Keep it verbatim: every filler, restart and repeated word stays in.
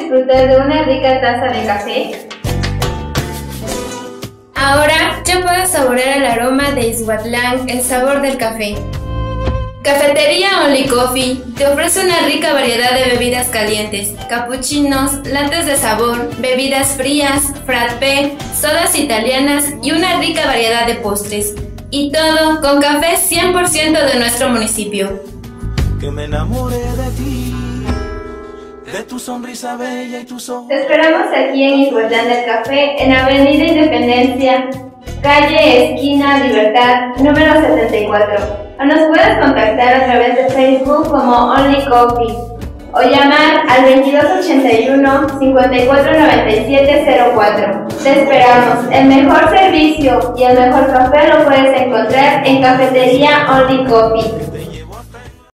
disfrutar de una rica taza de café? Ahora ya puedes saborear el aroma de Izhuatlán, el sabor del café. Cafetería Only Coffee te ofrece una rica variedad de bebidas calientes, capuchinos, lattes de sabor, bebidas frías, frappé, sodas italianas y una rica variedad de postres. Y todo con café cien por ciento de nuestro municipio. Que me enamore de ti, de tu sonrisa bella y tus ojos. Te esperamos aquí en Izhuatlán del Café, en Avenida Independencia, calle esquina Libertad, número setenta y cuatro. O nos puedes contactar a través de Facebook como Only Coffee o llamar al veintidós ochenta y uno, cincuenta y cuatro noventa y siete cero cuatro. Te esperamos. El mejor servicio y el mejor café lo puedes encontrar en Cafetería Only Coffee.